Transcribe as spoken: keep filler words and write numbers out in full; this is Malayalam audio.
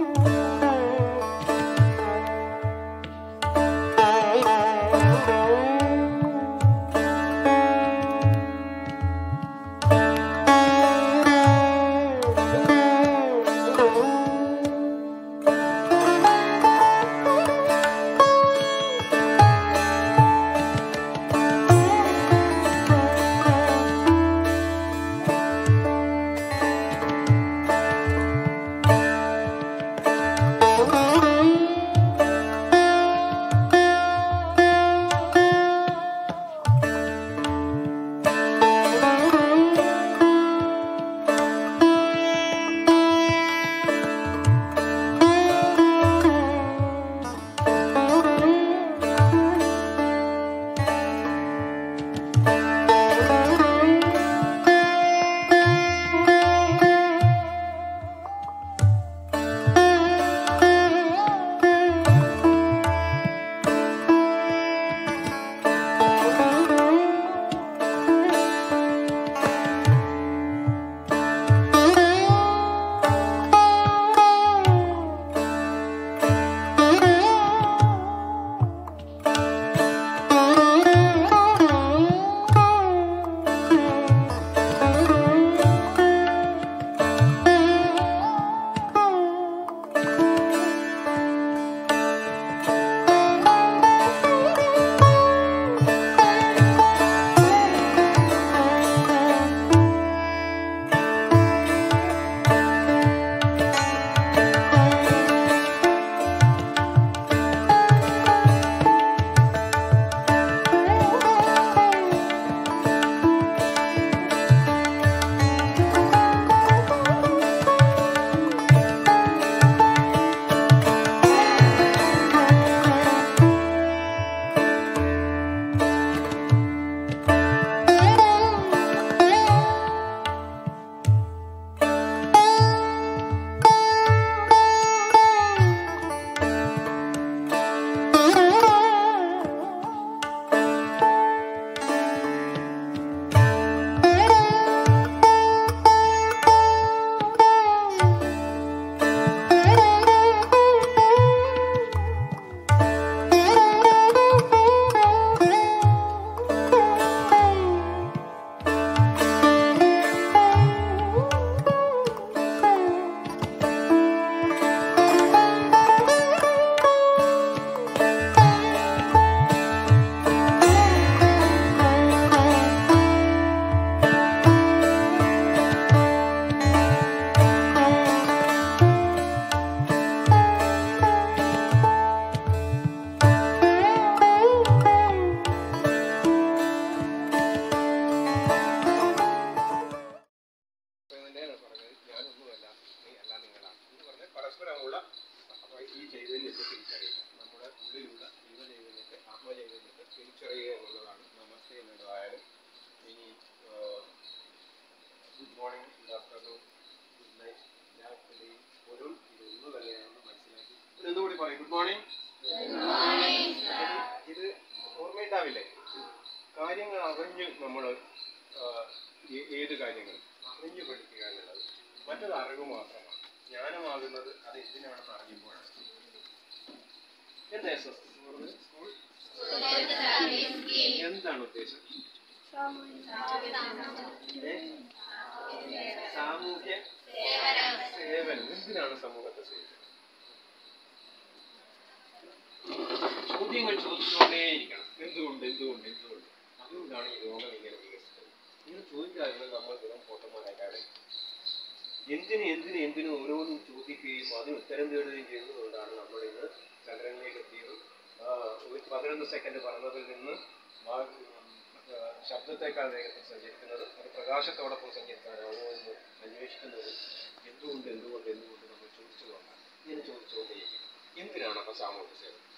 Good morning. Good morning, sir. This is Ormendavile. കാര്യങ്ങൾ അറിഞ്ഞ് നമ്മൾ ഏത് കാര്യങ്ങളും അറിഞ്ഞു പഠിക്കുക എന്നുള്ളത് മറ്റൊരു അറിവ് മാത്രമാണ്. ജ്ഞാനമാകുന്നത് അത് എന്തിനാണെന്ന് അറിയുമ്പോഴാണ്. എന്താ എസ് എസ് സ്കൂൾ എന്താണ് ഉദ്ദേശം? സാമൂഹ്യ സേവനം. എന്തിനാണ് സമൂഹത്തെ സേവിക്കുന്നത്? ചോദ്യങ്ങൾ ചോദിച്ചുകൊണ്ടേയിരിക്കണം. എന്തുകൊണ്ട് എന്തുകൊണ്ട് എന്തുകൊണ്ട് അതുകൊണ്ടാണ് ഈ രോഗം ഇങ്ങനെ വികസിച്ചത്. ഇങ്ങനെ ചോദിക്കാറുണ്ട് നമ്മൾ വെറും പൊട്ടന്മാരായിട്ടാണ്. എന്തിന് എന്തിന് എന്തിനും ഓരോന്നും ചോദിക്കുകയും അതിന് ഉത്തരം തേടുകയും ചെയ്യുന്നതുകൊണ്ടാണ് നമ്മൾ ഇന്ന് ചന്ദ്രനിലേക്ക് എത്തിയതും ഒരു പതിനൊന്ന് സെക്കൻഡ് പറഞ്ഞതിൽ നിന്ന് ശബ്ദത്തെക്കാൾ വേഗത്തിൽ സഞ്ചരിക്കുന്നത് അത് പ്രകാശത്തോടൊപ്പം സഞ്ചരിക്കാനാണോ എന്ന് അന്വേഷിക്കുന്നത് എന്തുകൊണ്ട് എന്തുകൊണ്ട് എന്തുകൊണ്ട് നമ്മൾ ചോദിച്ചതുകൊണ്ടാണ്. ഇങ്ങനെ ചോദിച്ചുകൊണ്ടേയിരിക്കും. എന്തിനാണ് അപ്പം സാമൂഹ്യ സേവനം?